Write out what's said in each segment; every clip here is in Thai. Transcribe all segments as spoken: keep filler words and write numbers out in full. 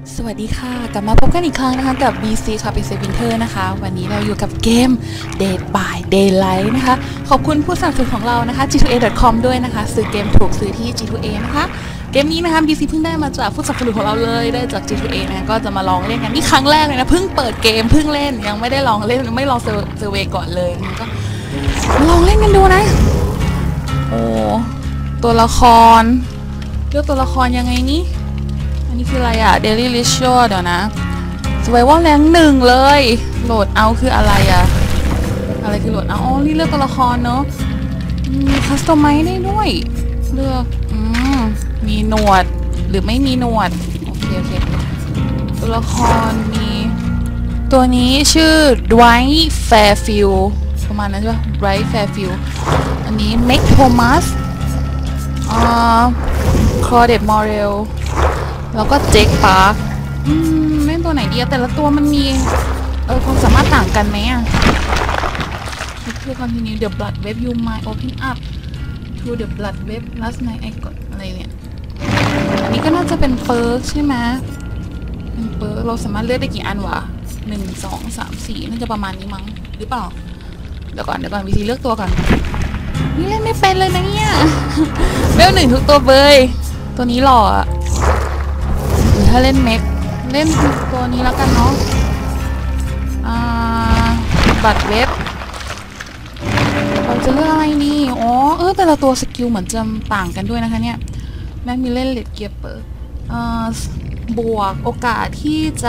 สวัสดีค่ะกลับมาพบกันอีกครั้งนะคะกับ บี ซี ค่ะ บี ซี Winter นะคะวันนี้เราอยู่กับเกม Dead by Daylight นะคะขอบคุณผู้สนับสนุนของเรานะคะ จี ทู เอ ดอท คอม ด้วยนะคะซื้อเกมถูกซื้อที่ จี ทู เอ นะคะเกมนี้นะคะ บี ซี เพิ่งได้มาจากผู้สนับสนุนของเราเลยได้จาก จี ทู เอ นะคะก็จะมาลองเล่นกันนี่ครั้งแรกเลยนะเพิ่งเปิดเกมเพิ่งเล่นยังไม่ได้ลองเล่นไม่ลองเซอร์เวย์ก่อนเลยก็ลองเล่นกันดูนะโอ้ตัวละครเลือกตัวละครยังไงนี่อันนี้คืออะไรอะ Daily Ritual เดี๋ยวนะ Survival Rank หนึ่งเลยโหลดเอาคืออะไรอะอะไรคือโหลดเอาอ๋อนี่เลือกตัวละครเนาะมีคัสตอมไมซ์ได้ด้วยเลือกอืมมีหนวดหรือไม่มีหนวดโอเคโอเคตัวละครมีตัวนี้ชื่อ Dwight Fairfield ประมาณนั้นใช่ปะ Dwight Fairfield อันนี้ Meg Thomas อ่า Claudette Morel แล้วก็เจคปาร์คอืมเล่นตัวไหนดีแต่ละตัวมันมีเออความสามารถต่างกันไหมอ่ะคือ continue the blood web you might open up to the blood web last night I got อะไรเนี่ยอันนี้ก็น่าจะเป็นเปิร์กใช่ไหมเป็นเปิร์กเราสามารถเลือกได้กี่อันวะหนึ่งสองสามสี่น่าจะประมาณนี้มั้งหรือเปล่าเดี๋ยวก่อนเดี๋ยวก่อนวิธีเลือกตัวก่อนนี่เล่นไม่เป็นเลยนะเนี่ยเวลหนึ่งทุกตัวเบยตัวนี้หล่ออะถ้าเล่นเม็กเล่นตัวนี้แล้วกันเนาะบัตรเว็บเราจะเลือกอะไรนี่อ๋อเออแต่ละตัวสกิลเหมือนจะต่างกันด้วยนะคะเนี่ยแม็กมิเลนเลดเกียร์เปิดบวกโอกาสที่จะ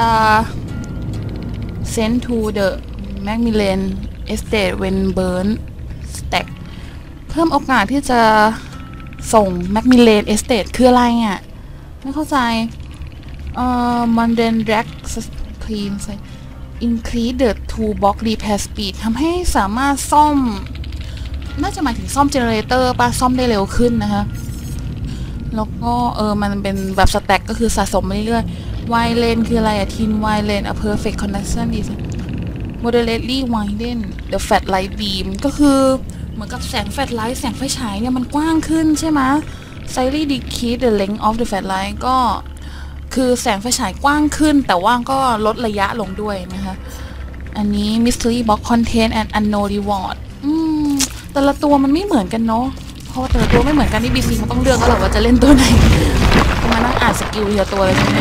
send to the Macmillan Estate when burn stack เพิ่มโอกาสที่จะส่ง Macmillan Estate คืออะไรอ่ะไม่เข้าใจเอ่อ Mundane Drag Clean Increase the toolbox repair speed ทำให้สามารถซ่อมน่าจะหมายถึงซ่อมเจเนเรเตอร์ป่ะซ่อมได้เร็วขึ้นนะคะแล้วก็เออมันเป็นแบบสแต็กก็คือสะสมไปเรื่อยๆ Wide Lane คืออะไรอะทิน Wide Lane a perfect connection is moderately widen the fat light beam ก็คือเหมือนกับแสงแฟลชไลท์แสงไฟฉายเนี่ยมันกว้างขึ้นใช่ไหม slightly decrease the length of the fat light ก็คือแสงไฟฉายกว้างขึ้นแต่ว่าก็ลดระยะลงด้วยนะคะอันนี้ mystery box content and unknown reward อืมแต่ละตัวมันไม่เหมือนกันเนาะเพราะแต่ละตัวไม่เหมือนกันที่ บี ซี มันต้องเลือกแล้วแหละว่าจะเล่นตัวไหนมานั่งอ่านสกิลทีละตัวเลยใช่ไหม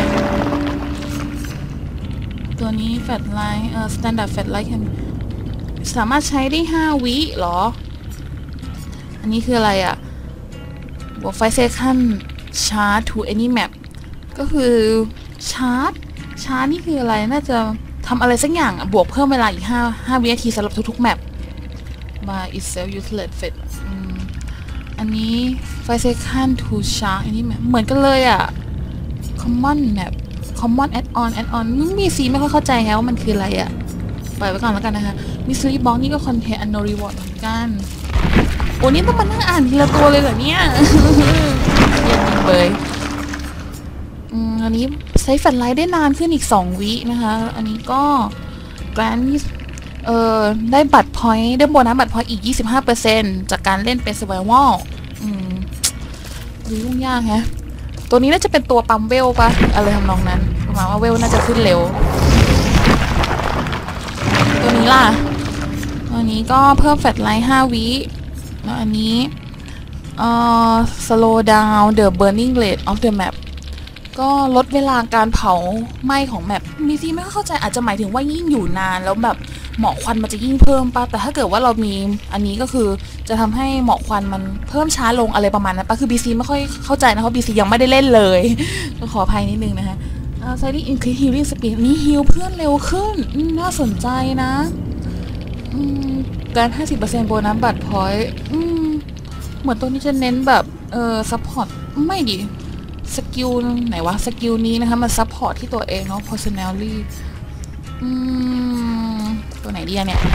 ตัวนี้ fat light เอ่อ standard fat light สามารถใช้ได้ห้าวิหรออันนี้คืออะไรอะบวกfive second charge to any mapก็คือชาร์จชาร์จนี่คืออะไรน่าจะทำอะไรสักอย่างบวกเพิ่มเวลาอีกห้า ห้าวินาทีสำหรับทุกๆแมป by itself useless fit อันนี้five second to charge อันนี้เหมือนกันเลยอ่ะ common map common add on add on มีซีไม่ค่อยเข้าใจแล้วมันคืออะไรอ่ะปล่อยไว้ก่อนแล้วกันนะคะ mystery box นี่ก็ contain unknown reward เหมือนกันโอ้นี่ต้องมานั่งอ่านทีละตัวเลยเหรอเนี่ยเยี่ยมจริงเลยอันนี้ใช้แฟลชไลท์ได้นานขึ้นอีกสองวินะคะอันนี้ก็แกรนด์เอ่อได้บัตรพอยต์ได้โบนัสบัตรพอยต์อีก ยี่สิบห้าเปอร์เซ็นต์ จากการเล่นเป็น Survival อืมดูยุ่งยากฮะตัวนี้น่าจะเป็นตัวปั๊มเวลปะอะไรทำนองนั้นประมาณว่าเวลน่าจะขึ้นเร็วตัวนี้ล่ะตัวนี้ก็เพิ่มแฟลชไลท์ห้าวิแล้วอันนี้เอ่อ slow down the burning rate of the mapก็ลดเวลาการเผาไหม้ของแมปมีซีไม่เข้าใจอาจจะหมายถึงว่ายิ่งอยู่นานแล้วแบบหมอกควันมันจะยิ่งเพิ่มป่ะแต่ถ้าเกิดว่าเรามีอันนี้ก็คือจะทำให้หมอกควันมันเพิ่มช้าลงอะไรประมาณนั้นป่ะคือบีซีไม่ค่อยเข้าใจนะเพราะบีซียังไม่ได้เล่นเลยก็ขออภัยนิดนึงนะคะไซดิ้งอินครีสฮีลิ่งสปีดนี้ฮีลเพื่อนเร็วขึ้นน่าสนใจนะการ ห้าสิบเปอร์เซ็นต์ โบนัสบัตรพอยต์เหมือนตัวนี้จะเน้นแบบเออซัพพอร์ตไม่ดีสกิลไหนวะสกิลนี้นะคะมันซัพพอร์ตที่ตัวเองเนาะ personality อืมตัวไหนดีอะเนี่ย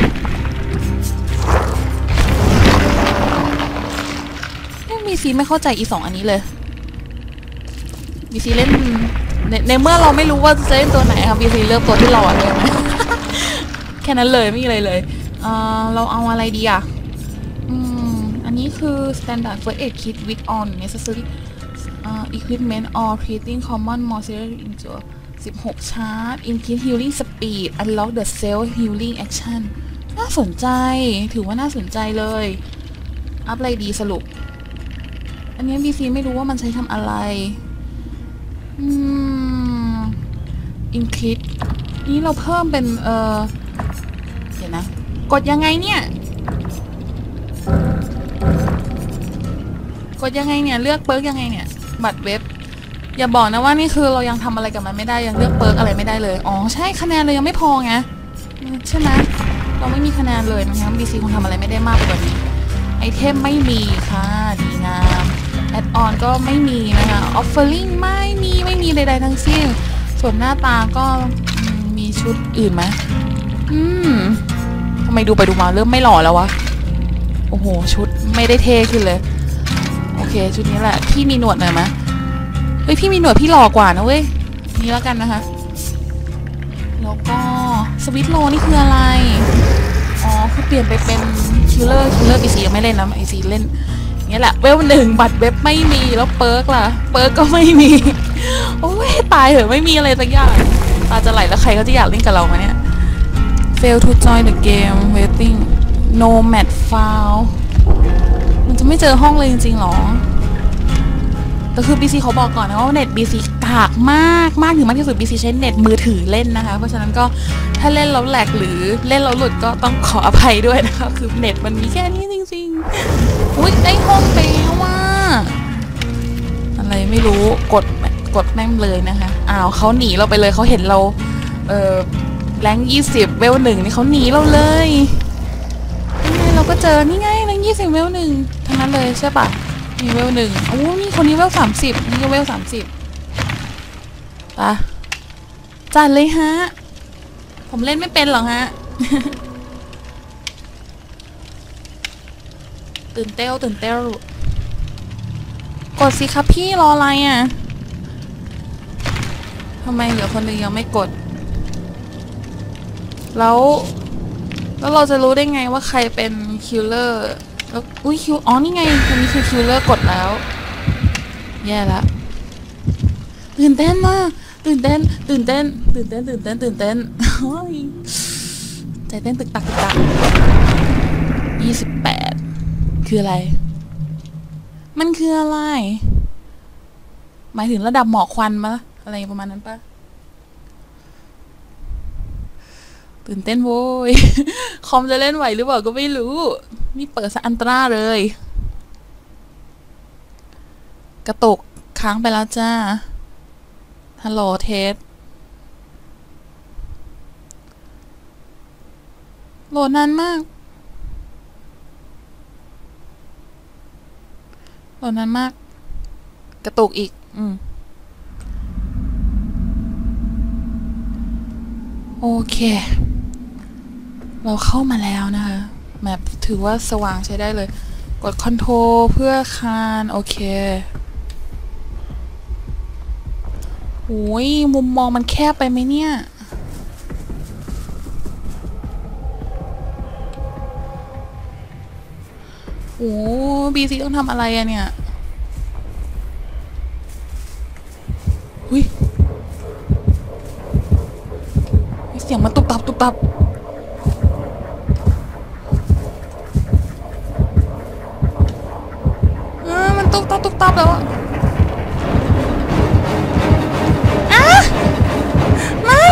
มีซีไม่เข้าใจอีสองอันนี้เลยมีซีเล่นในในเมื่อเราไม่รู้ว่าจะเล่นตัวไหนค่ะมีซีเลือกตัวที่เราอ่ะเลยไหม แค่นั้นเลยไม่มีอะไรเลยเออเราเอาอะไรดีอะอืมอันนี้คือ standard first aid kit with on necessary Uh, equipment or treating common more serious injury สิบหกชาร์จ increase healing speed unlock the self healing action น่าสนใจถือว่าน่าสนใจเลยอัพอะไรดีสรุปอันนี้ บี ซี ไม่รู้ว่ามันใช้ทำอะไรอืม increase นี้เราเพิ่มเป็นเออเดี๋ยวนะกดยังไงเนี่ยกดยังไงเนี่ยเลือกเปิร์กยังไงเนี่ยบัตรเว็บอย่าบอกนะว่านี่คือเรายังทำอะไรกับมันไม่ได้ยังเลือกเปิร์กอะไรไม่ได้เลยอ๋อใช่คะแนนเลยยังไม่พอไงใช่ไหมเราไม่มีคะแนนเลยนะคะ บี ซี คงทำอะไรไม่ได้มากกว่านี้ไอเทมไม่มีค่ะดีงามแอดออนก็ไม่มีนะคะออฟเฟอร์ลิงไม่มีไม่มีใดๆทั้งสิ้นส่วนหน้าตาก็มีชุดอื่นไหมอืมทำไมดูไปดูมาเริ่มไม่หล่อแล้ววะโอ้โหชุดไม่ได้เท่ขึ้นเลยโอเคชุดนี้แหละพี่มีหนวดหน่อยไหมเฮ้ยพี่มีหนวดพี่หล่อกว่านะเว้ยนี่แล้วกันนะคะแล้วก็สวิตโลนี่คืออะไรอ๋อคือเปลี่ยนไปเป็นคิลเลอร์คิลเลอร์บีซียังไม่เล่นนะไอซีเล่นนี่แหละเวลหนึ่งบัตรเว็บไม่มีแล้วเปิร์กล่ะเปิร์กก็ไม่มีโอ้ยตายเหอะไม่มีอะไรสักอย่างตาจะไหลแล้วใครก็จะอยากเล่นกับเราไหมเนี่ย fail to join the game waiting no match found มันจะไม่เจอห้องเลยจริงๆหรอแต่คือ บี ซี เขาบอกก่อนนะว่าเน็ต บี ซี กากมากมากถึงมากที่สุด บี ซี ใช้เน็ตมือถือเล่นนะคะเพราะฉะนั้นก็ถ้าเล่นแล้วแหลกหรือเล่นแล้วหลุดก็ต้องขออภัยด้วยนะคะคือเน็ตมันมีแค่นี้จริงๆอุ้ยได้ห้องไปว่าอะไรไม่รู้กดกดแม่งเลยนะคะอ้าวเขาหนีเราไปเลยเขาเห็นเราเออแรงยี่สิบเวลหนึ่งนี่เขาหนีเราเลยยังไงเราก็เจอนี่ไงแรงยี่สิบเวลหนึ่งทั้งนั้นเลยใช่ปะมีเวลหนึ่งโอ้นี่คนนี้เวลสามสิบนี่ก็เวลสามสิบปะจัดเลยฮะผมเล่นไม่เป็นหรอกฮะ ตื่นเต้วตื่นเต้วกดสิครับพี่รออะไรอ่ะทำไมเหลือคนหนึ่งยังไม่กดแล้วแล้วเราจะรู้ได้ไงว่าใครเป็นคิลเลอร์แล้วอุ้ยคิวอ๋อนี่ไงคนนี้คือคิลเลอร์กดแล้วแย่ละตื่นเต้นมากตื่นเต้นตื่นเต้นตื่นเต้นตื่นเต้นตื่นเต้นใจเต้นตึกตักตึกตักยี่สิบแปดคืออะไรมันคืออะไรหมายถึงระดับหมอกควันปะอะไรประมาณนั้นปะตื่นเต้นโว้ยคอมจะเล่นไหวหรือเปล่าก็ไม่รู้นี่เปิดซะอันตราเลยกระตุกค้างไปแล้วจ้าฮัลโหลเทสโหลดนานมากโหลดนานมากกระตุกอีกอืมโอเคเราเข้ามาแล้วนะคะแมปถือว่าสว่างใช้ได้เลยกดคอนโทรลเพื่อคานโอเคโอ้ยมุมมองมันแคบไปไหมเนี่ยโอ้บีซีต้องทำอะไรอะเนี่ยหุ้ยเสียงมันตุบตับตุบตับเออมันตุบตับตุบตับแล้วอะไม่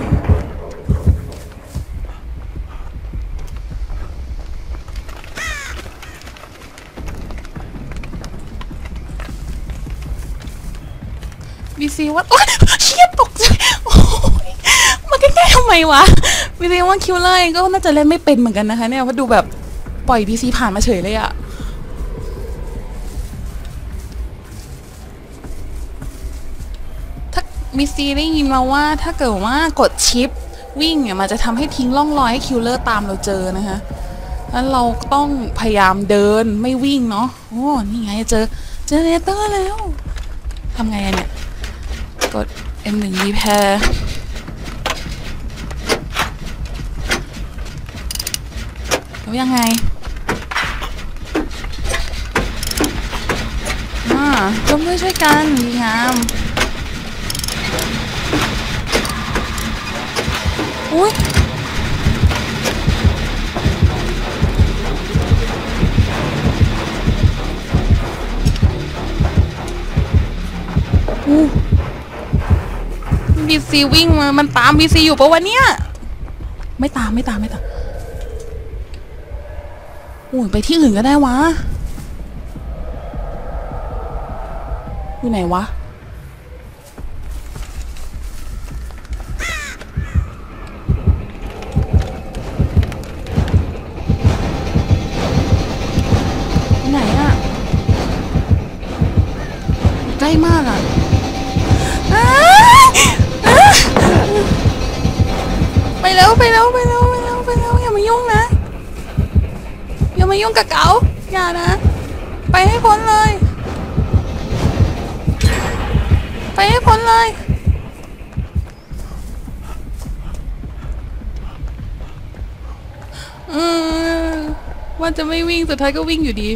บีซีว่าโอ๊ยเชี่ยตกใจโอ้ยมาใกล้ๆทำไมวะบีซีว่าคิวเลอร์เองก็น่าจะเล่นไม่เป็นเหมือนกันนะคะเนี่ยเพราะดูแบบปล่อยบีซีผ่านมาเฉยเลยอะถ้าบีซีได้ยินมาว่าถ้าเกิดว่ากดชิปวิ่งเนี่ยมันจะทำให้ทิ้งร่องรอยให้คิวเลอร์ตามเราเจอนะคะแล้วเราต้องพยายามเดินไม่วิ่งเนาะโอ้นี่ไงเจอเจอเนเตอร์แล้วทำไงเนี่ยกด เอ็ม หนึ่ง repair แล้วยังไงอ่าร่วมด้วยช่วยกันดีงามอุ้ยอู้บีซีวิ่งมามันตามบีซีอยู่ปะวะเนี่ยไม่ตามไม่ตามไม่ตามอุ้ยไปที่อื่นก็ได้วะอยู่ไหนวะไหนอะใกล้มากอะไปแล้วไปแล้วไปแล้วไปแล้วไปแล้วอย่ามายุ่งนะอย่ามายุ่งกับเก๋าอย่านะไปให้พ้นเลยไปให้พ้นเลยอืมว่าจะไม่วิ่งสุดท้ายก็วิ่งอยู่ดี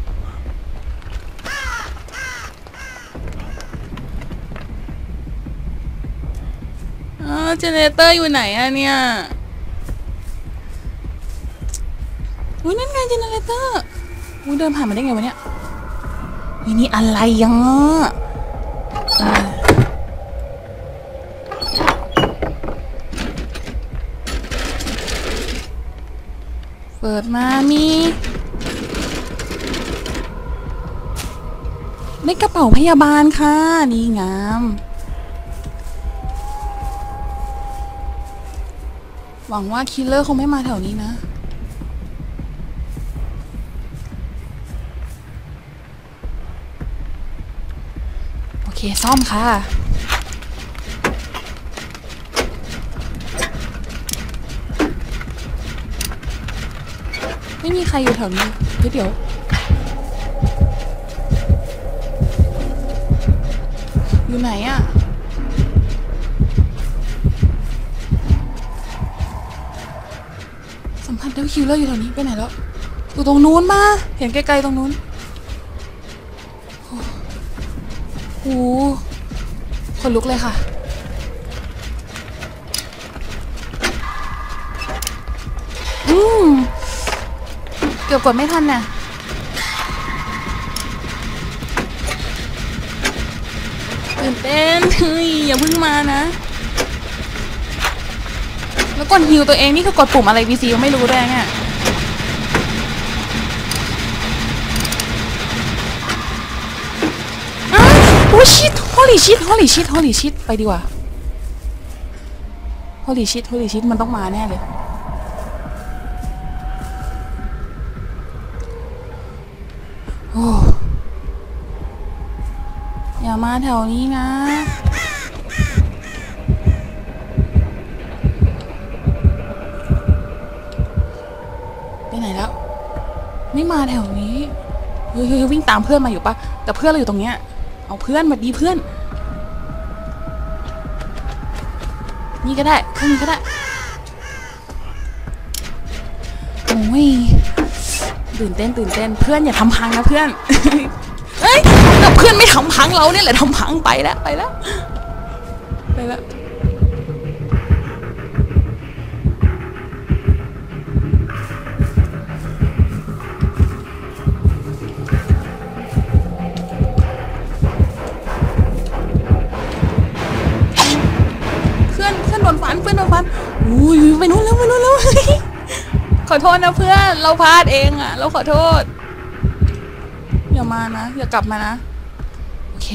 อ๋อเจเนเรเตอร์อยู่ไหนอะเนี่ยอุ้ยนั่นไงเจเนเรเตอร์อุ้ยเดินผ่านมาได้ไงวะเนี่ยนี่นี่อะไรยังอ่ะเปิดมามีได้กระเป๋าพยาบาลค่ะดีงามหวังว่าคิลเลอร์คงไม่มาแถวนี้นะโอเคซ่อมค่ะไม่มีใครอยู่แถวนี้เฮ้ยเดี๋ยวอยู่ไหนอะสัมผัสได้คิวเลอร์อยู่แถวนี้ไปไหนแล้วอยู่ตรงนู้นมาเห็นไกลๆตรงนู้นโอ้โหคนลุกเลยค่ะอืมเกือบกดไม่ทันน่ะตื่นเต้นเฮ้ยอย่าเพิ่งมานะแล้วกดฮิวตัวเองนี่คือกดปุ่มอะไร วี ซี ก็ไม่รู้ด้วยเนี่ยอ้าวโอ้ชิตฮอลลี่ชิตฮอลลี่ชิตฮอลลี่ชิตไปดีกว่าฮอลลี่ชิตฮอลลี่ชิตมันต้องมาแน่เลยโอ้อย่ามาแถวนี้นะไปไหนแล้วไม่มาแถวนี้เฮ้ยวิ่งตามเพื่อนมาอยู่ปะแต่เพื่อนเราอยู่ตรงเนี้ยเอาเพื่อนมาดีเพื่อนนี่ก็ได้เครื่องนี้ก็ได้โอ้ยตื่นเต้นตื่นเต้นเพื่อนอย่าทำพังนะเพื่อนเอ้ยแต่เพื่อนไม่ทำพังเราเนี่ยแหละทำพังไปแล้วไปแล้วไปแล้วเพื่อนเพื่อนโดนฟันเพื่อนโดนฟันอุ้ยไปนู้นแล้วไปนู้นแล้วขอโทษนะเพื่อนเราพลาดเองอ่ะเราขอโทษอย่ามานะอย่ากลับมานะโอเค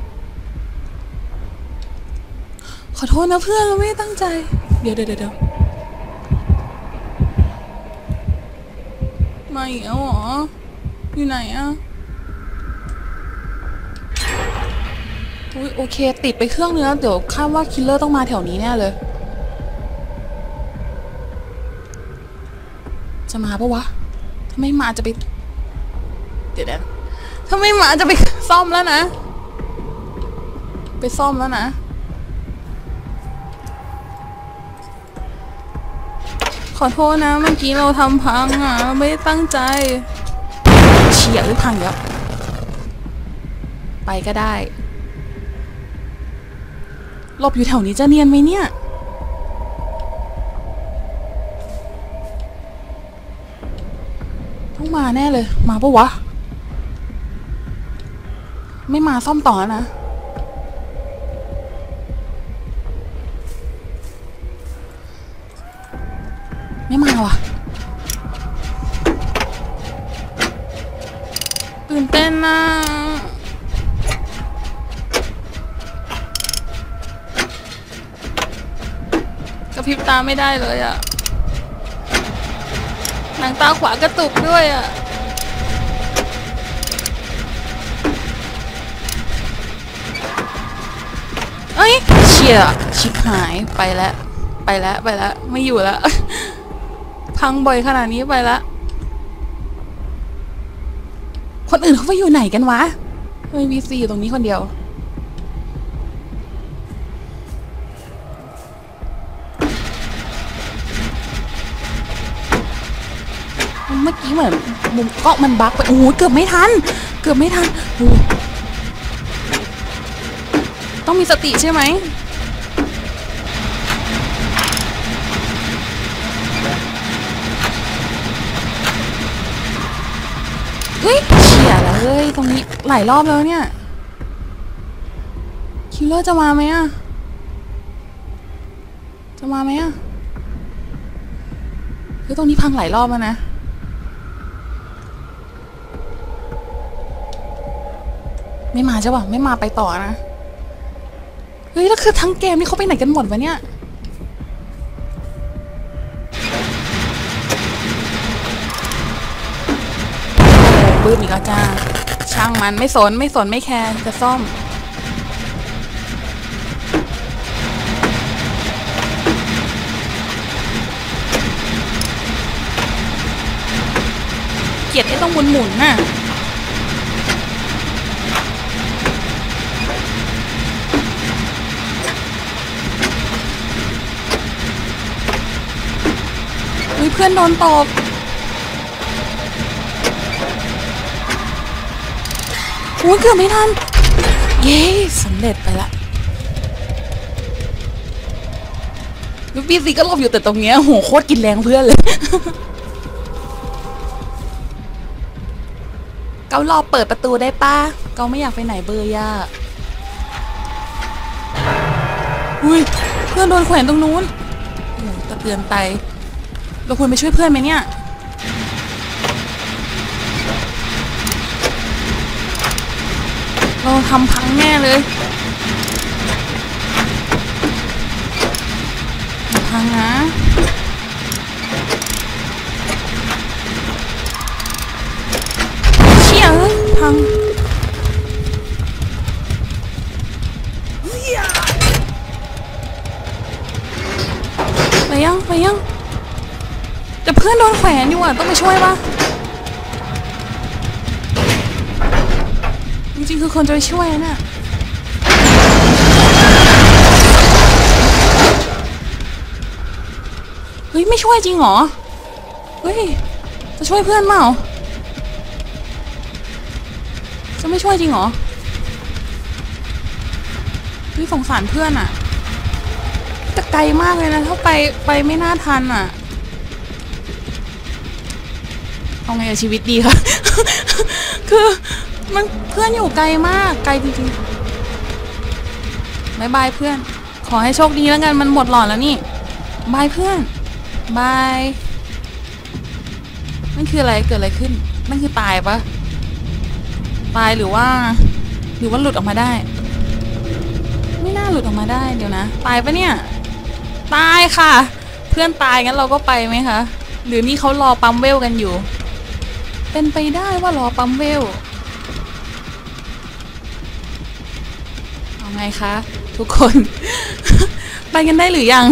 ขอโทษนะเพื่อนเราไม่ได้ตั้งใจเดี๋ยวเดี๋ยวเดี๋ยวมาอีกแล้วเหรออยู่ไหนอ่ะอุ้ยโอเคติดไปเครื่องนึงแล้วเดี๋ยวคาดว่าคิลเลอร์ต้องมาแถวนี้แน่เลยจะมาปะวะถ้าไม่มาจะไปเดี๋ยวเดี๋ยวถ้าไม่มาจะไปซ่อมแล้วนะไปซ่อมแล้วนะขอโทษนะเมื่อกี้เราทำพังอ่ะไม่ได้ตั้งใจเฉียหรือพังเยอะไปก็ได้หลบอยู่แถวนี้จะเนียนไหมเนี่ยต้องมาแน่เลยมาปะวะไม่มาซ่อมต่อนะไม่มาว่ะตื่นเต้นนะกระพริบตาไม่ได้เลยอะหนังตาขวากระตุกด้วยอะเอ้ยเชี่ยชิบหายไปแล้วไปแล้วไปแล้วไม่อยู่แล้วพังบ่อยขนาดนี้ไปแล้วคนอื่นเขาไปอยู่ไหนกันวะไม่มีซีอยู่ตรงนี้คนเดียวเมื่อกี้เหมือนมุมกล้องมันบั๊กไปโอ้โหเกือบไม่ทันเกือบไม่ทันโอ้ต้องมีสติใช่ไหมเฮ้ยเฉียแล้วเฮ้ยตรงนี้หลายรอบแล้วเนี่ยคิลเลอร์จะมาไหมอะจะมาไหมอะคือตรงนี้พังหลายรอบแล้วนะไม่มาใช่ป่ะไม่มาไปต่อนะเฮ้ยแล้วคือทั้งเกมนี่เขาไปไหนกันหมดวะเนี่ยปื้มอีกแล้วจ้าช่างมันไม่สนไม่สนไม่แคร์จะซ่อมเกลียดไอ้ต้องหมุนหมุนน่ะเฮ้ยเพื่อนโดนตบโอ้ยเกือบไม่ทันเย้สำเร็จไปละลูกพี่ซีก็หลบอยู่แต่ตรงเนี้ยโหโคตรกินแรงเพื่อนเลยเการอเปิดประตูได้ป้าเกาไม่อยากไปไหนเบอร์ย่าอุ้ยเพื่อนโดนแขวนตรงนู้นโอ้ตะเตือนไปเราควรไปช่วยเพื่อนไหมเนี่ยเราทำพังแน่เลยพังนะเชี่ยเอ้ยพังไปยังไปยังแต่เพื่อนโดนแขวนอยู่อ่ะต้องไปช่วยปะจริงๆคือคนจะไปช่วยน่ะเฮ้ยไม่ช่วยจริงเหรอเฮ้ยจะช่วยเพื่อนเปล่าจะไม่ช่วยจริงเหรอเฮ้ยสงสารเพื่อนอ่ะแต่ไกลมากเลยนะถ้าไปไปไม่น่าทันอ่ะเอาไงกับชีวิตดีคะ คือมันเพื่อนอยู่ไกลมากไกลจริงๆบายบายเพื่อนขอให้โชคดีแล้วกันมันหมดหลอดแล้วนี่บายเพื่อนบายนั่นคืออะไรเกิดอะไรขึ้นนั่นคือตายปะตายหรือว่าหรือว่าหลุดออกมาได้ไม่น่าหลุดออกมาได้เดี๋ยวนะตายปะเนี่ยตายค่ะเพื่อนตายงั้นเราก็ไปไหมคะหรือนี่เขารอปั๊มเวลกันอยู่เป็นไปได้ว่ารอปั๊มเวลเอาไงคะทุกคน ไปกันได้หรือยัง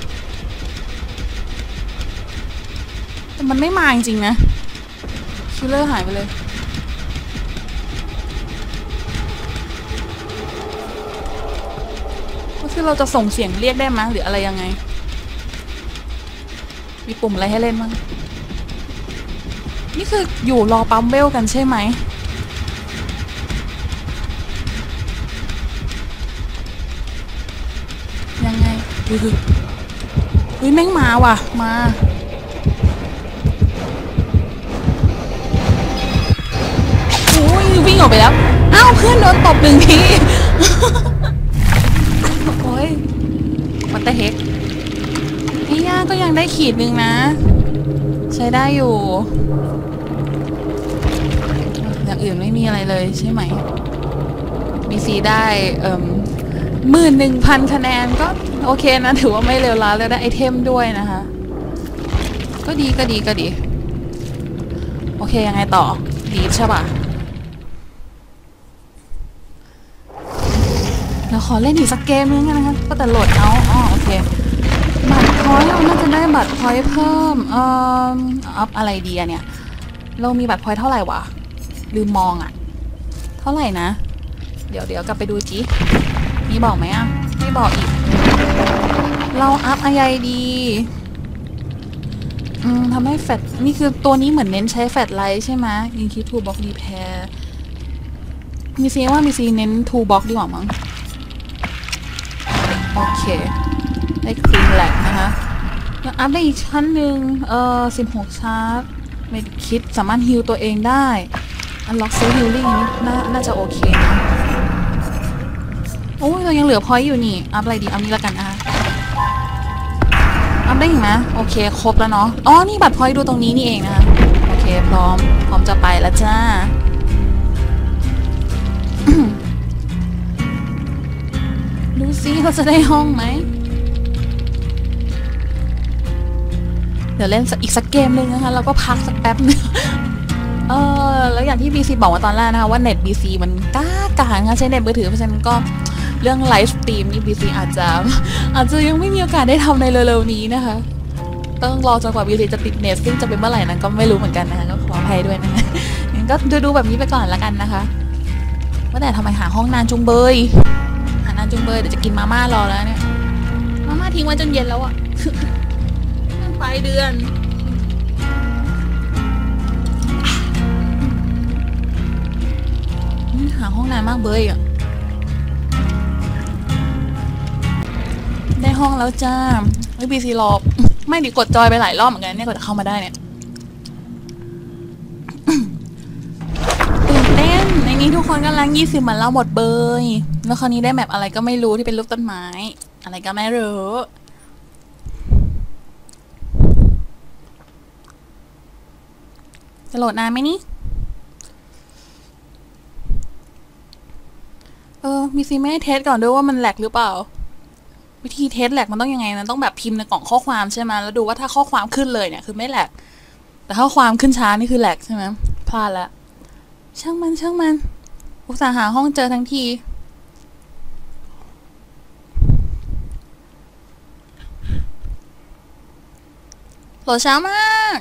แต่มันไม่มาจริงๆนะคิลเลอร์หายไปเลยก็คือเราจะส่งเสียงเรียกได้ไหมหรืออะไรยังไงมีปุ่มอะไรให้เล่นบ้างนี่คืออยู่รอปั๊มเวลกันใช่ไหมยังไงเฮ้ยเฮ้ยแม่งมาว่ะมาอุ้ยวิ่งออกไปแล้วอ้าวเพื่อนโดนตบหนึ่งทีโอ้ยวัตเตอร์เฮกไอ้ย่าก็ยังได้ขีดหนึ่งนะใช้ได้อยู่อย่างอื่นไม่มีอะไรเลยใช่ไหมบีซีได้เอ่อหมื่นหนึ่งพันคะแนนก็โอเคนะถือว่าไม่เลวร้ายแล้วได้ไอเทมด้วยนะคะก็ดีก็ดีก็ดีโอเคยังไงต่อดีใช่ป่ะเราขอเล่นอีกสักเกมนึงกันนะคะก็แต่โหลดเอาอ๋อโอเคบัตรพอยต์เราน่าจะได้บัตรพอยต์เพิ่มเอ่ออัพอะไรดีอะเนี่ยเรามีบัตรพอยต์เท่าไหร่วะลืมมองอะเท่าไหร่นะเดี๋ยวเดี๋ยวกลับไปดูจีมีบอกไหมอะไม่บอกอีกเราอัพอะไรดีอืมทำให้แฟลชนี่คือตัวนี้เหมือนเน้นใช้แฟลชไลท์ใช่ไหมยิงคิดทูบ็อกดีแพร์มีซีว่ามีซีเน้นทูบ็อกดีกว่ามั้งโอเคได้ครีมแหลกนะคะยังอัพได้อีกชั้นหนึ่งเอ่อสิบหกชาร์จเมดคิดสามารถฮิลตัวเองได้อันล็อกเซลฮิลลิ่งนี้น่าน่าจะโอเคนะโอ้ยเรายังเหลือพอยต์อยู่นี่อัพอะไรดีอัพนี้ละกันนะคะอัพได้อีกไหมโอเคครบแล้วเนาะอ๋อนี่บัตรพอยต์ดูตรงนี้นี่เองนะคะโอเคพร้อมพร้อมจะไปแล้วจ้า ดูซิเราจะได้ห้องไหมเดี๋ยวเล่นอีกสักเกมหนึ่งนะคะแล้วก็พักสักแป๊บนึงเออแล้วอย่างที่ บี ซี บอกว่าตอนแรกนะคะว่าเน็ต บี ซี มันก้ากางนะใช้เน็ตมือถือเพราะฉะนั้นก็เรื่องไลฟ์สตรีมนี่ บี ซี อาจจะอาจจะยังไม่มีโอกาสได้ทำในเร็วๆนี้นะคะต้องรอจนกว่า บี ซี จะติดเน็ตซึ่งจะเป็นเมื่อไหร่นั้นก็ไม่รู้เหมือนกันนะคะก็ขออภัยด้วยนะคะงั้นก็ดูๆแบบนี้ไปก่อนละกันนะคะว่าแต่ทำไมหาห้องนานจุงเบยหานานจุงเบยเดี๋ยวจะกินมาม่ารอแล้วเนี่ยมาม่าทิ้งไว้จนเย็นแล้วอะปลายเดือนหาห้องนานมากเบยอ่ะได้ห้องแล้วจ้าไอ้บีซีรอไม่ดิกดจอยไปหลายรอบเหมือนกันเนี่ยกว่าจะเข้ามาได้เนี่ยตื่นเต้นในนี้ทุกคนกำลังยี่สิบเหมือนเราหมดเบยแล้วคราวนี้ได้แมปอะไรก็ไม่รู้ที่เป็นรูปต้นไม้อะไรก็ไม่รู้จะโหลดนานไหมนี่เออมีซีไม่ได้เทสก่อนด้วยว่ามันแหลกหรือเปล่าวิธีเทสแหลกมันต้องยังไงนะต้องแบบพิมพ์ในกล่องข้อความใช่ไหมแล้วดูว่าถ้าข้อความขึ้นเลยเนี่ยคือไม่แหลกแต่ถ้าความขึ้นช้านี่คือแหลกใช่ไหมพลาดละช่างมันช่างมันอุตส่าห์หาห้องเจอทั้งทีโหลดช้ามาก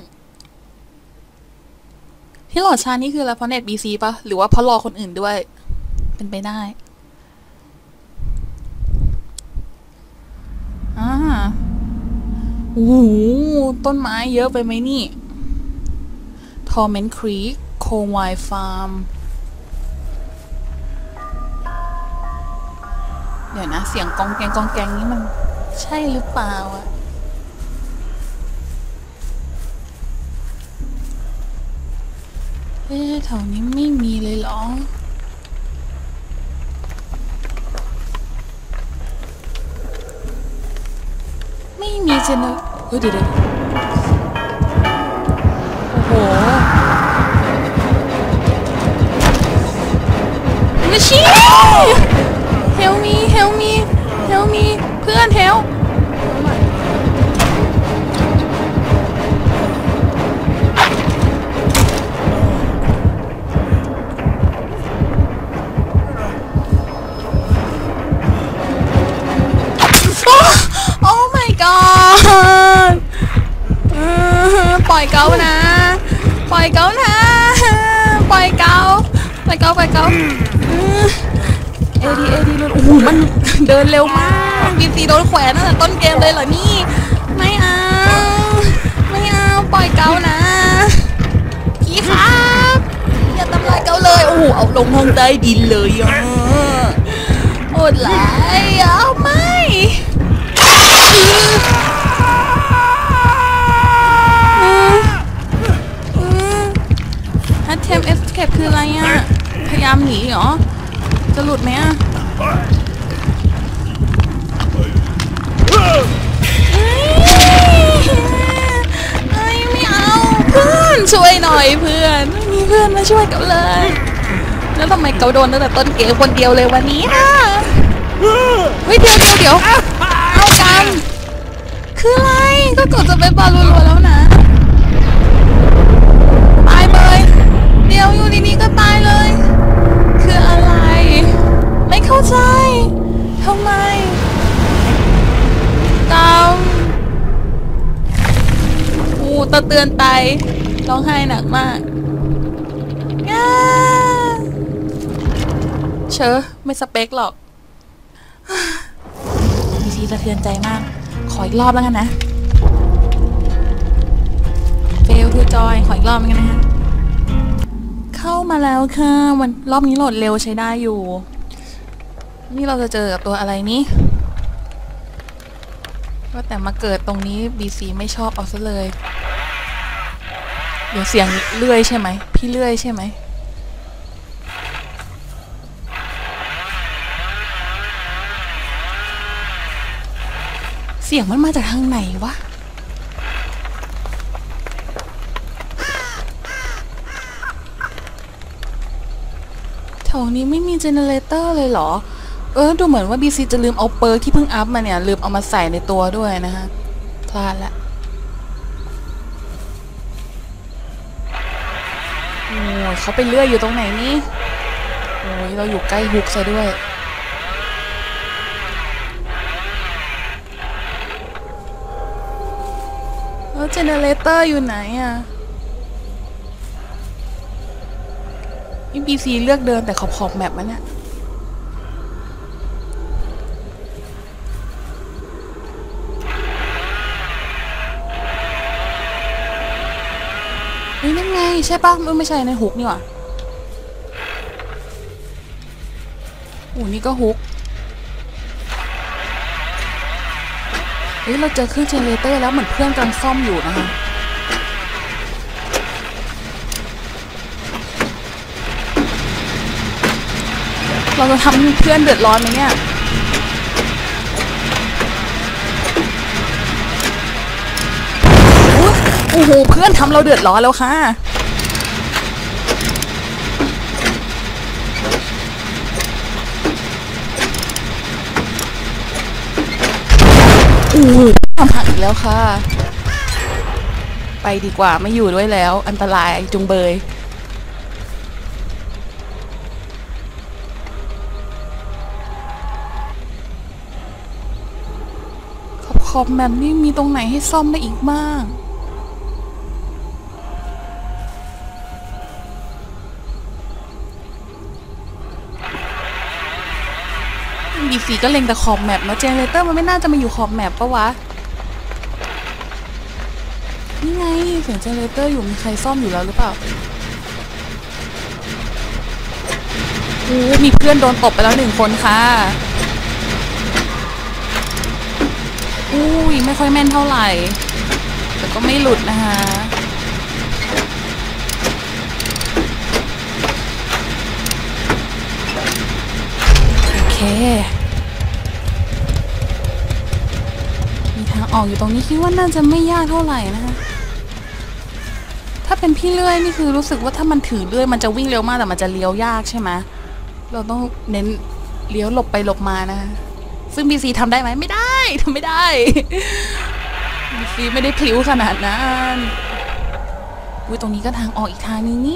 ที่โหลดช้านี่คืออะไรเพราะเน็ต บี ซี ป่ะหรือว่าเพราะรอคนอื่นด้วยเป็นไปได้อ่าโอ้โหต้นไม้เยอะไปไหมนี่ Torment Creek Coal Farm เดี๋ยวนะเสียงกองแกงกองแกงนี้มันใช่หรือเปล่าอะเอ๊ะแถวนี้ไม่มีเลยเหรอไม่มีเจนเฮ้ยเดี๋ยวโอ้โหมาชี้ help me help me help me เพื่อน helpปล่อยเกานะปล่อยเกานะปล่อยเกาปล่อยเกาปล่อยเกาเอดีเอดีโอ้โหมันเดินเร็วมากบีซีโดนแขวนตั้งแต่ต้นเกมเลยเหรอนี่ไม่เอาไม่เอาปล่อยเกานะพี่ครับอย่าทำลายเกาเลยโอ้โหเอาลงห้องใต้ดินเลยอ่ะโอดไหลเอาไม่เทมเอสเคปคืออะไรอ่ะลุดไหมอะเฮ้ยไม่เอาเพื่อนช่วยหน่อยเพื่อนไม่มีเพื่อนมาช่วยกันเลยแล้วทำไมเขาโดนตั้งแต่ต้นเกมคนเดียวเลยวันนี้นะเฮ้ยเดี๋ยวเดี๋ยวเดี๋ยวเอากันคืออะไรก็กดจะไปบอลรัวๆแล้วนะตายเลยเดี๋ยวอยู่ดีๆก็ตายเลยคืออะไรไม่เข้าใจทำไมตามอูตะเตือนตายร้องไห้หนักมากเชอะไม่สเปคหรอกมีทีสะเทือนใจมากขออีกรอบแล้วกันนะเฟลทูจอยขออีกรอบแล้วกันนะฮะเข้ามาแล้วค่ะวันรอบนี้โหลดเร็วใช้ได้อยู่นี่เราจะเจอกับตัวอะไรนี้ว่าแต่มาเกิดตรงนี้ บี ซี ไม่ชอบเอาซะเลยเดี๋ยวเสียงเลื่อยใช่ไหมพี่เลื่อยใช่ไหมเสียงมันมาจากทางไหนวะแถวนี้ไม่มีเจเนเรเตอร์เลยเหรอเออดูเหมือนว่า บี ซี จะลืมเอาเปิร์กที่เพิ่งอัพมาเนี่ยลืมเอามาใส่ในตัวด้วยนะฮะพลาดละโอ้ยเขาไปเลื่อยอยู่ตรงไหนนี่โอ้ยเราอยู่ใกล้ฮุกซะด้วยแล้วเจเนเรเตอร์อยู่ไหนอ่ะนี่ บี ซี เลือกเดินแต่ขอบขอบแมปมันเนี่ยนี่นั่นไงใช่ปะไม่ใช่ในฮุกนี่หว่าโอ้นี่ก็ฮุกเฮ้ยเราเจอเครื่องเจเนเรเตอร์แล้วเหมือนเพื่อนกำลังซ่อมอยู่นะคะเราจะทำเพื่อนเดือดร้อนไหมเนี่ยโอ้โหเพื่อนทำเราเดือดร้อนแล้วค่ะโอ้โหทำหักอีกแล้วค่ะไปดีกว่าไม่อยู่ด้วยแล้วอันตรายจุงเบยขอบๆแบบนี้มีตรงไหนให้ซ่อมได้อีกบ้างบี ซี ก็เล็งแต่ขอบแมปเนาะเจเนเรเตอร์มันไม่น่าจะมาอยู่ขอบแมปปะวะนี่ไงเสียงเจเนเรเตอร์อยู่มีใครซ่อมอยู่แล้วหรือเปล่าโอ้มีเพื่อนโดนตบไปแล้วหนึ่งคนค่ะอุ้ยไม่ค่อยแม่นเท่าไหร่แต่ก็ไม่หลุดนะคะโอเคมีทางออกอยู่ตรงนี้คิดว่าน่าจะไม่ยากเท่าไหร่นะคะถ้าเป็นพี่เลื่อยนี่คือรู้สึกว่าถ้ามันถือเลื่อยมันจะวิ่งเร็วมากแต่มันจะเลี้ยวยากใช่ไหมเราต้องเน้นเลี้ยวหลบไปหลบมานะคะซึ่ง บี ซี ทำได้ไหมไม่ได้ทำไม่ได้ บี ซี ไม่ได้พลิ้วขนาดนั้นอุ้ยตรงนี้ก็ทางออกอีกทางนึงนี่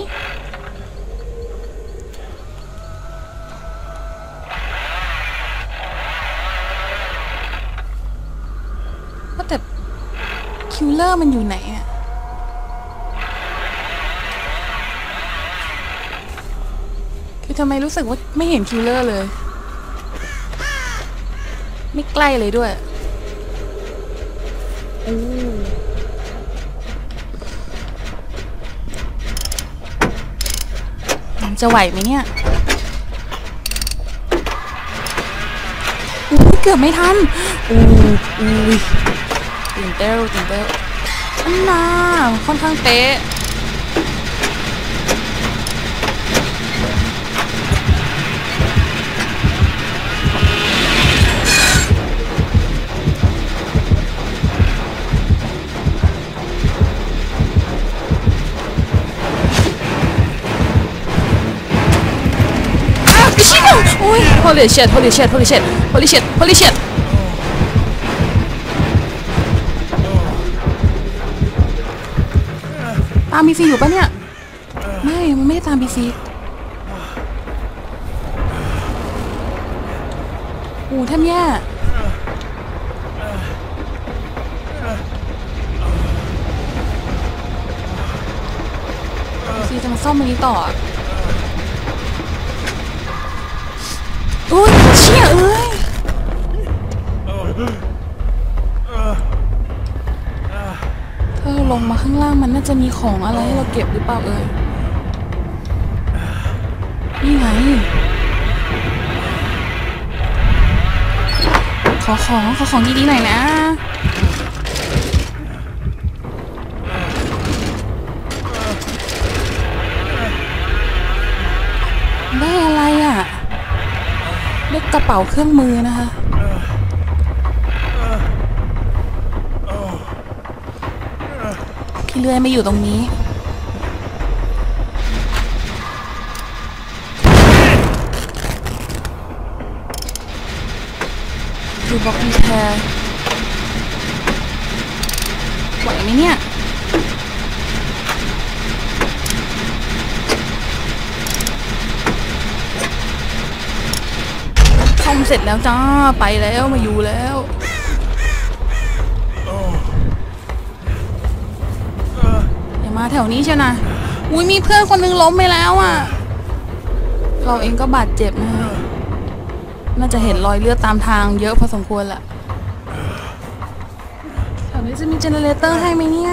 ว่าแต่คิลเลอร์มันอยู่ไหนอะคือทำไมรู้สึกว่าไม่เห็นคิลเลอร์เลยไม่ใกล้เลยด้วยโอ้จะไหวไหมเนี่ยอู้เกือบไม่ทันอู้อู้ตื่นเต้นตื่นเต้นอันน่าค่อนข้างเป๊ะ holy shit holy shit holy shit holy shit holy shit ตามบีซีอยู่ปะเนี่ยไม่มันไม่ได้ตามบีซีโอ้แทบแย่บีซีจะมาซ่อมมันนี้ต่อโอ้ยเชี่ยเอ้ยถ้าเราลงมาข้างล่างมันน่าจะมีของอะไรให้เราเก็บหรือเปล่าเอ่ยนี่ไงขอของขอของดีๆหน่อยนะได้อะไรอ่ะได้กระเป๋าเครื่องมือนะคะพี่เลื่อยไม่อยู่ตรงนี้ดูบล็อกดีแทร์ไหวไหมเนี่ยซ่อมเสร็จแล้วจ้าไปแล้วมาอยู่แล้วอย่ามาแถวนี้ใช่ไหมอุ้ยมีเพื่อนคนนึงล้มไปแล้วอ่ะเราเองก็บาดเจ็บนะฮะน่าจะเห็นรอยเลือดตามทางเยอะพอสมควรแหละแถวนี้จะมีเจเนเรเตอร์ให้ไหมเนี่ย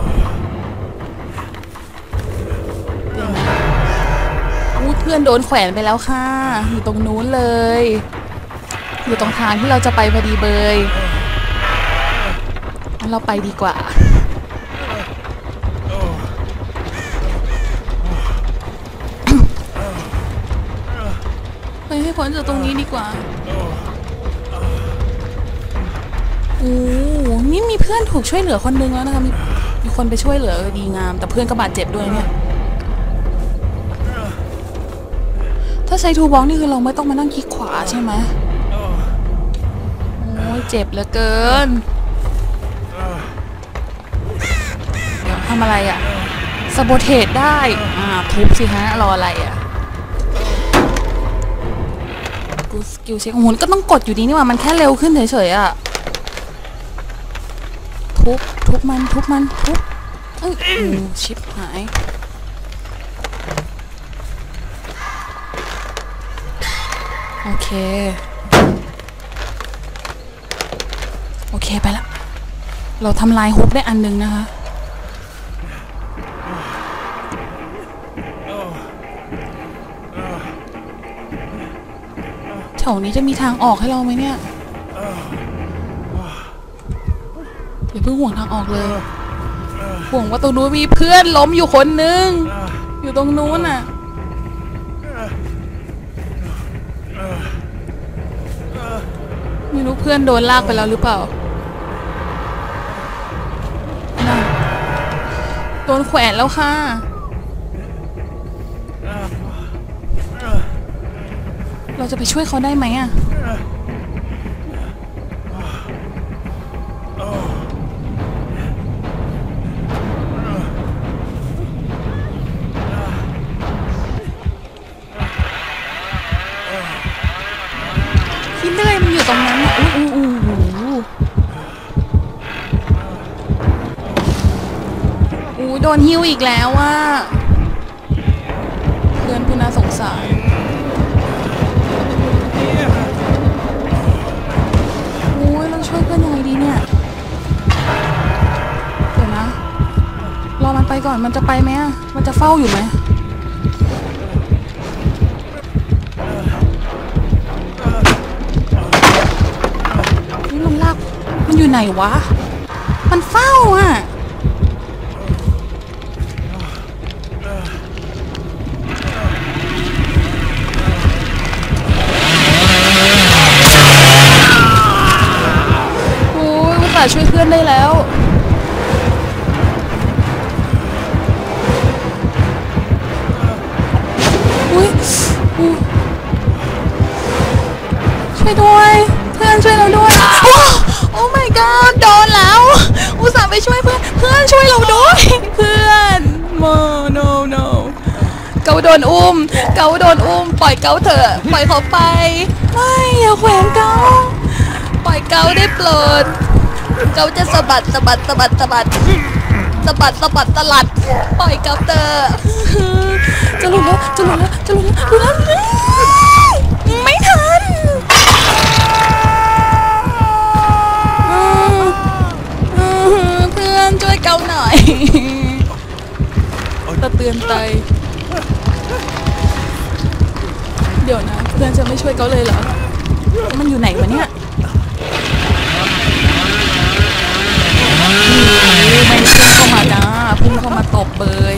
อู้เพื่อนโดนแขวนไปแล้วค่ะอยู่ตรงนู้นเลยอยู่ตรงทางที่เราจะไปพอดีเบยงั้นเราไปดีกว่าไปให้พ้นจากตรงนี้ดีกว่าโอ้นี่มีเพื่อนถูกช่วยเหลือคนนึงแล้วนะคะมีมีคนไปช่วยเหลือดีงามแต่เพื่อนก็บาดเจ็บด้วยเนี่ยถ้าใช้ทูบ็อกนี่คือเราไม่ต้องมานั่งคลิกขวาใช่ไหมโอ้ยเจ็บเหลือเกินเดี๋ยวทำอะไรอ่ะสะโบเทตได้อ่าทุบสิฮะรออะไรอ่ะกูสกิลเช็คโอ้โหก็ต้องกดอยู่ดีนี่ว่ามันแค่เร็วขึ้นเฉยๆอ่ะทุบทุบมันทุบมันทุบเอ้ยชิปหายโอเคโอเคไปละเราทำลายฮุบได้อันนึงนะคะแถวนี้จะมีทางออกให้เราไหมเนี่ยอย่าเพิ่งห่วงทางออกเลยห่วงว่าตรงนู้นมีเพื่อนล้มอยู่คนนึงอยู่ตรงนู้นน่ะไม่รู้เพื่อนโดนลากไปแล้วหรือเปล่าโดนแขวนแล้วค่ะเราจะไปช่วยเขาได้ไหมอ่ะที่เลื่อยมันอยู่ตรงนั้นอ่ะอู้อู้อู้อู้โดนหิ้วอีกแล้วอ่ะเพื่อนผู้น่าสงสารโอ้ยเราช่วยเพื่อนยังไงดีเนี่ยเดี๋ยวนะรอมันไปก่อนมันจะไปไหมอ่ะมันจะเฝ้าอยู่ไหมนี่มันลากมันอยู่ไหนวะมันเฝ้าอ่ะช่วยเพื่อนได้แล้วอุ้ยอู้ช่วยด้วยเพื่อนช่วยเราด้วยโอ้ my god โดนแล้วอุตส่าห์ไปช่วยเพื่อนเพื่อนช่วยเราด้วยเพื่อนโม no no เกาโดนอุ้มเกาโดนอุ้มปล่อยเกาเถอะปล่อยเขาไปไม่อย่าแขวนเกาปล่อยเกาได้โปรดเกาจะสะบัดสะบัดสะบัดสะบัดสะบัดสะบัดสลัดปล่อยเกาเถอะจะหลุดแล้วจะหลุดแล้วจะหลุดแล้วหลุดแล้วไม่ทันเพื่อนช่วยเกาหน่อยตะเตือนใจเดี๋ยวนะเพื่อนจะไม่ช่วยเกาเลยเหรอมันอยู่ไหนวะเนี่ยมันพุ่งเข้ามาจ้าพุ่งเข้ามาตบเบย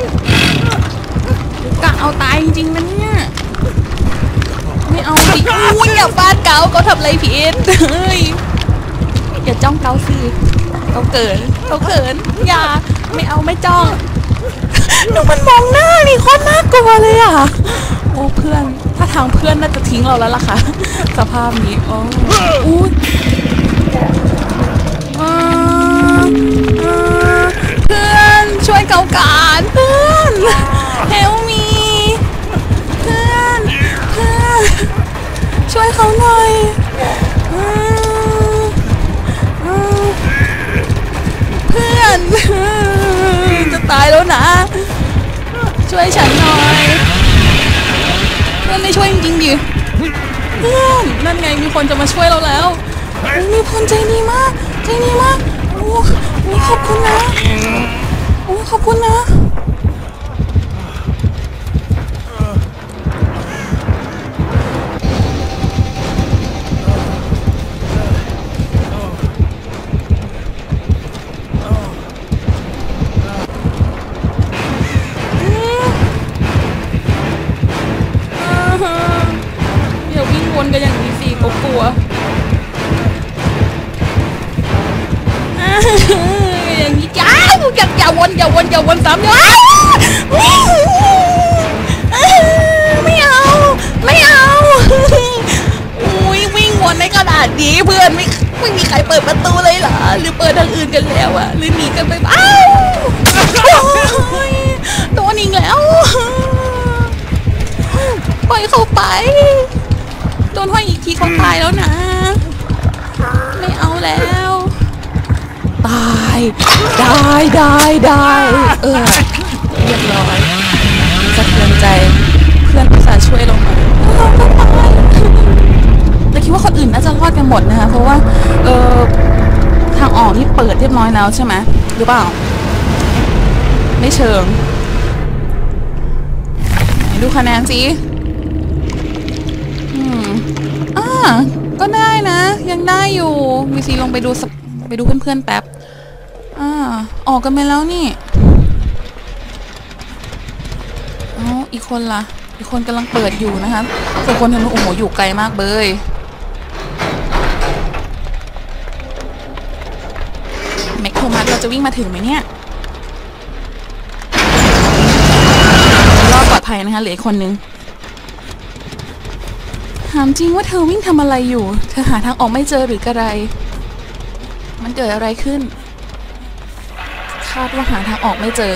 กะเอาตายจริงๆนะเนี่ยไม่เอาสิอุ้ยอย่าฟาดเกาเขาทำอะไรผิดเฮ้ยอย่าจ้องเกาสิเขาเกินเขาเกินอย่าไม่เอาไม่จ้องดูมันมองหน้านี่โคตรน่ากลัวเลยอ่ะโอ้เพื่อนถ้าทางเพื่อนน่าจะทิ้งเราแล้วล่ะค่ะสภาพนี้โอ้อุ้ยเพื่อนช่วยเกาการเพื่อนเฮลมีเพื่อนเพื่อนช่วยเขาหน่อยเพื่อนจะตายแล้วนะช่วยฉันหน่อยเพื่อนไม่ช่วยจริงๆดิเพื่อนนั่นไงมีคนจะมาช่วยเราแล้วมีคนใจดีมากใจดีมากโอ้ขอบคุณนะโอ้ขอบคุณนะอย่าวิ่งวนกันอย่างนี้สิกลัวอย่างนี้จ้าอย่าอย่าวนอย่าวนอย่าวนซ้ำอย่าไม่เอาไม่เอาอุ้ยวิ่งวนในกระดาษนี้เพื่อนไม่ไม่มีใครเปิดประตูเลยเหรอหรือเปิดทางอื่นกันแล้วอะหรือหนีกันไปอ้าวโดนอีกแล้วปล่อยเขาไปโดนห้อยอีกทีเขาตายแล้วนะไม่เอาแล้วตายได้ได้ได้เออเรียบร้อยสะเทือนใจเพื่อนอุตส่าห์ช่วยเรามาเราก็ตายแต่คิดว่าคนอื่นน่าจะรอดกันหมดนะคะเพราะว่าเออทางออกนี่เปิดเรียบร้อยแล้วใช่ไหมหรือเปล่าไม่เชิงดูคะแนนสิอืมอ่าก็ได้นะยังได้อยู่มีซีลงไปดูไปดูเพื่อนๆแป๊บอ่าออกกันไปแล้วนี่อ๋ออีกคนล่ะอีกคนกำลังเปิดอยู่นะคะส่วนคนทางนู้นโอ้โหอยู่ไกลมากเบยแม็กโทมัสเราจะวิ่งมาถึงไหมเนี่ยรอดปลอดภัยนะคะเหลืออีกคนนึงถามจริงว่าเธอวิ่งทำอะไรอยู่เธอหาทางออกไม่เจอหรือกระไรมันเกิดอะไรขึ้นคาดว่าหาทางออกไม่เจอ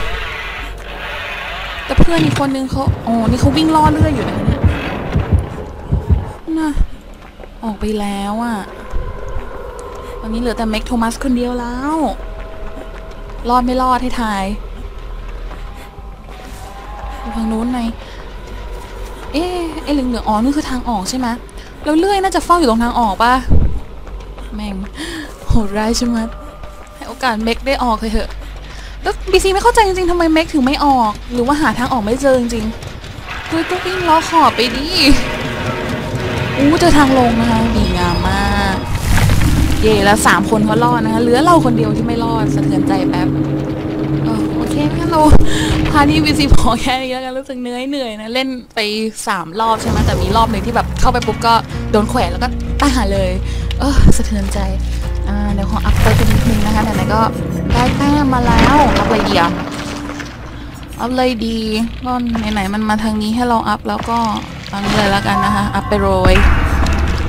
แต่เพื่อนอีกคนนึงเขาอ๋อนี่เขาวิ่งล่อเลื่อยอยู่นะเนี่ยน่ะออกไปแล้วอ่ะตอนนี้เหลือแต่แม็กโทมัสคนเดียวแล้วรอดไม่รอดให้ทายทางนู้นไงเอ๊ะไอ้เหลืองเหลืองอ๋อนี่คือทางออกใช่ไหมแล้วเลื่อยน่าจะเฝ้าอยู่ตรงทางออกป่ะแม่งโหดร้ายใช่ไหมให้โอกาสเม็กได้ออกเลยเถอะแล้วบีซีไม่เข้าใจจริงๆทำไมเม็กถึงไม่ออกหรือว่าหาทางออกไม่เจอจริงๆคือต้องวิ่งล้อขอบไปดิอู้เจอทางลงนะคะดีงามมากเย่แล้วสามคนเขารอดนะคะเหลือเราคนเดียวที่ไม่รอดสะเทือนใจแป๊บโอเคงั้นเราพาที่บีซีพอแค่นี้แล้วกันรู้สึกเหนื่อยเหนื่อยนะเล่นไปสามรอบใช่ไหมแต่มีรอบหนึ่งที่แบบเข้าไปปุ๊บก็โดนแขวนแล้วก็ตายเลยเออสะเทือนใจอ่าเดี๋ยวขออัพไปกันนิดนึงนะคะไหนๆก็ได้แต้มมาแล้วอัพอะไรดีอ่ะอัพเลยดีก็ไหนๆมันมาทางนี้ให้เราอัพแล้วก็อัพเลยแล้วกันนะคะอัพไปโรย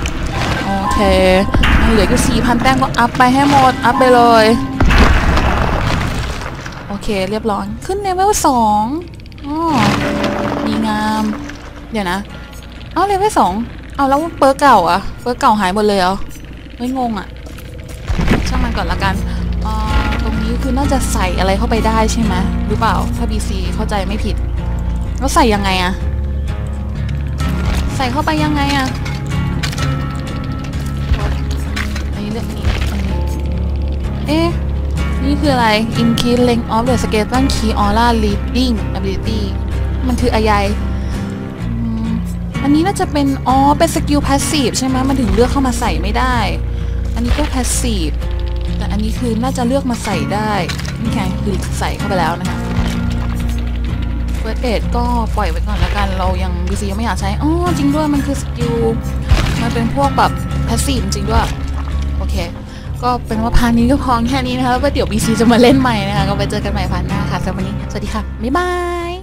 เคเหลืออยู่สี่พันแต้มก็อัพไปให้หมดอัพไปเลยโอเคเรียบร้อยขึ้นเลเวลสองอ๋อดีงามเดี๋ยวนะเอาเลเวลสองเอาแล้วเปอร์เก่าอะเปอร์เก่าหายหมดเลยเหรอไม่งงอะช่างมันก่อนละกันตรงนี้คือน่าจะใส่อะไรเข้าไปได้ใช่ไหมหรือเปล่าถ้า บี ซี เข้าใจไม่ผิดแล้วใส่ยังไงอะใส่เข้าไปยังไงอะอันนี้เรื่องนี้อันนี้เอ๊ะนี่คืออะไร Increase Length of the Skeleton Key Aura Reading Ability มันคืออะไรอันนี้น่าจะเป็นอ๋อเป็นสกิล Passive ใช่ไหมมันถึงเลือกเข้ามาใส่ไม่ได้อันนี้ก็ Passive แต่อันนี้คือน่าจะเลือกมาใส่ได้นี่ไงคือใส่เข้าไปแล้วนะคะ First Aid ก็ปล่อยไว้ก่อนแล้วกันเรายัง บี ซี ยังไม่อยากใช้อ๋อจริงด้วยมันคือสกิลมันเป็นพวกแบบ Passive จริงด้วยโอเคก็เป็นว่าพาร์ทนี้ก็พอแค่นี้นะคะแล้วเดี๋ยว บี ซี จะมาเล่นใหม่นะคะก็ไปเจอกันใหม่พาร์ทหน้าค่ะสำหรับวันนี้สวัสดีค่ะบ๊ายบาย